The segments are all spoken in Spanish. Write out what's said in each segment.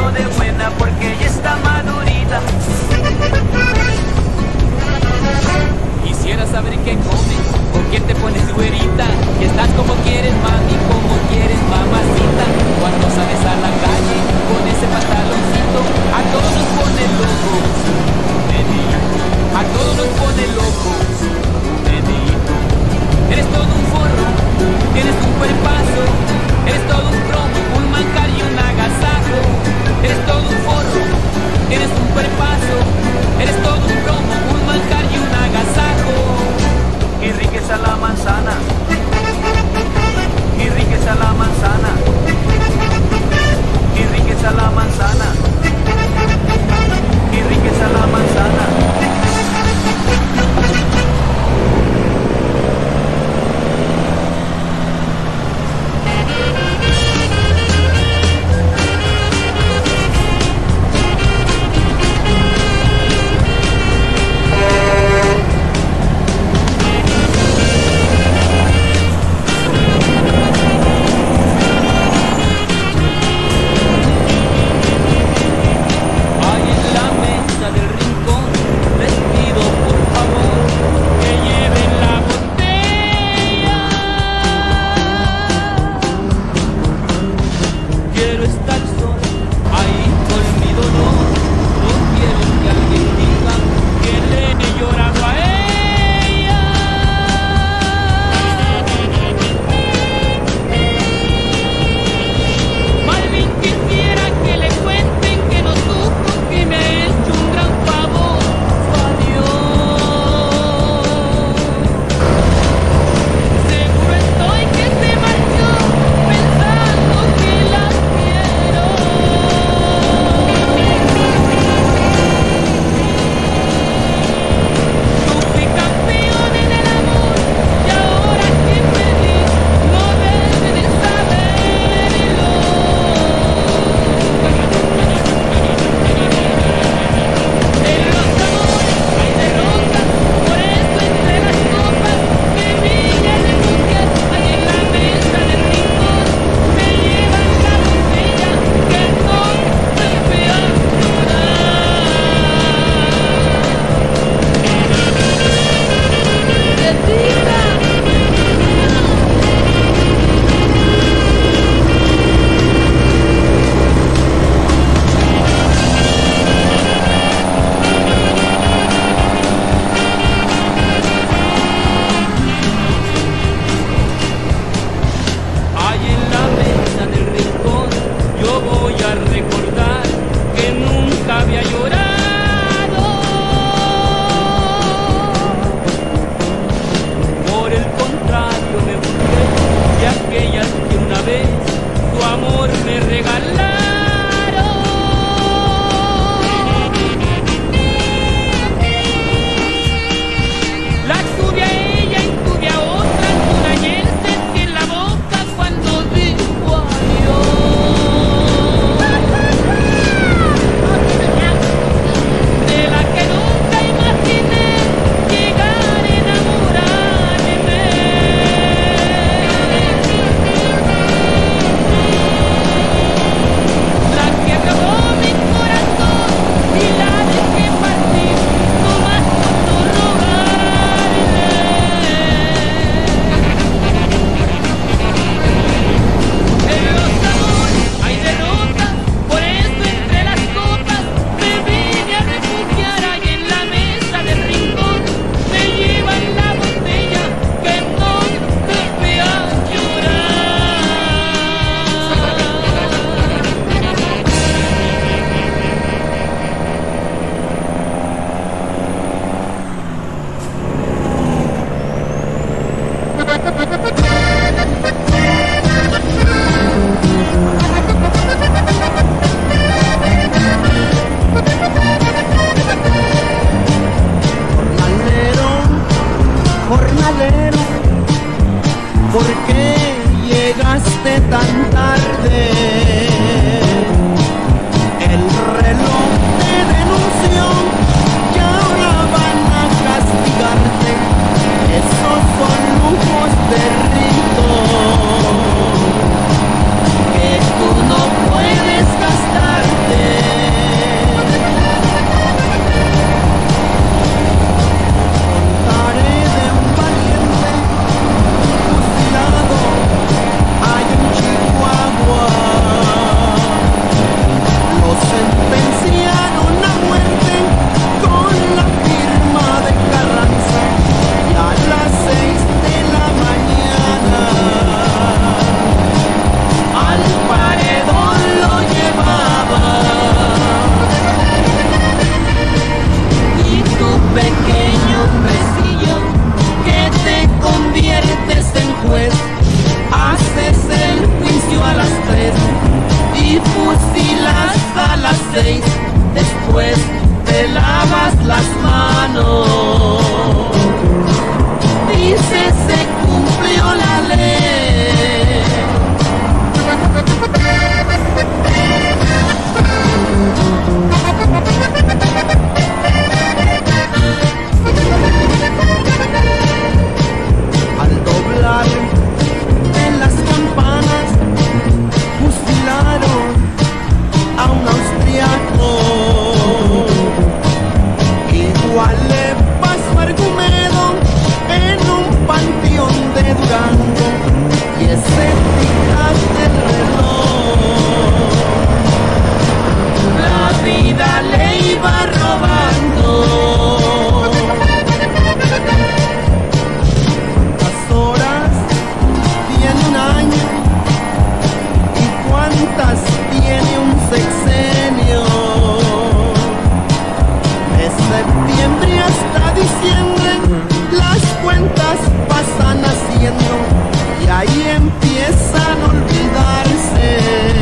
pongo de buena porque ella está madurita. Quisiera saber qué comes, con quién te pones güerita. Que estás como quieres, mami, como quieres, mamacita. Cuando sales a la calle con ese pantaloncito, a todos nos pone locos, nenito. A todos nos pone locos, nenito. Eres todo un forro, tienes un cuerpazo. Eres todo un promo, un manjar y un agasajo. Eres todo un forro, tienes un cuerpazo. Eres todo un promo, un manjar y un agasajo. Qué riqueza la manzana, qué riqueza la manzana, qué riqueza la manzana, qué riqueza la manzana. 6, después te lavas las manos. Dice se cumplió la ley. Al doblar en las campanas fusilaron a un austriaco. Igual le pasó a Argumedo en un panteón de Durango, y ese tic-tac del reloj la vida le iba robando. Las horas tiene un año, y cuántas tiene un sexenio. De septiembre hasta diciembre las cuentas pasan haciendo, y ahí empiezan a olvidarse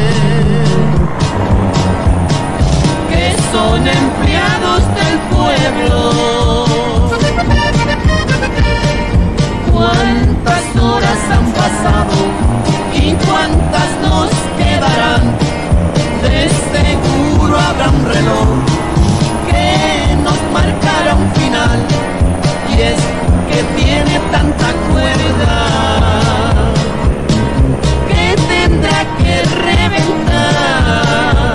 que son empleados del pueblo. Cuántas horas han pasado y cuántas nos quedarán. De seguro habrá un reloj que nos marcará un final, y es que tiene tanta cuerda que tendrá que reventar.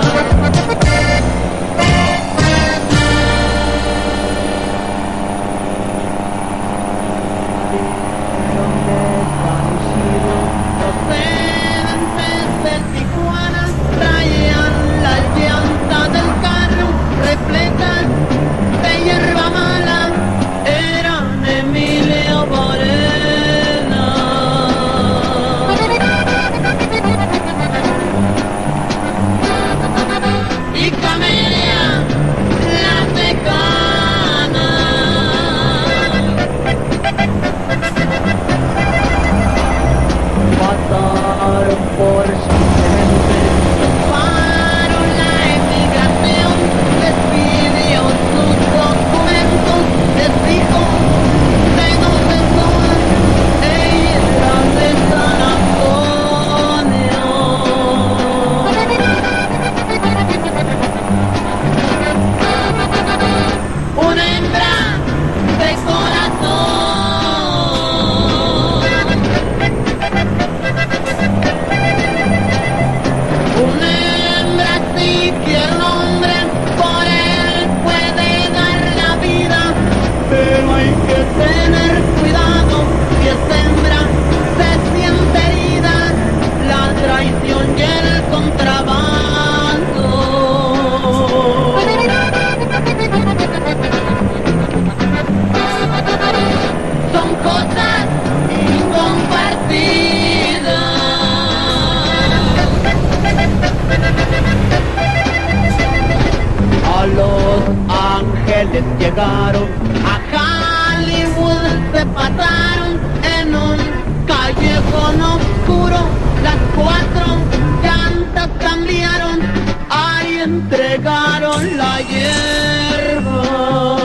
Los pedentes de Tijuana traían la llanta del carro repleta de hierba mala. Eran Emilio Morena y Camelia la Tejana. Pasaron por Simplemente, tomaron la emigración, les pidió sus documentos, les dijo de dónde son, eran de San Antonio. Una hembra de corazón. Una hembra sí quiere un hombre, por él puede dar la vida, pero hay que tener cuidado si es hembra, se siente herida, la traición y el contrabando son cosas incompartibles. A Los Ángeles llegaron, a Hollywood se pasaron, en un callejón oscuro las 4 llantas cambiaron, ahí entregaron la hierba.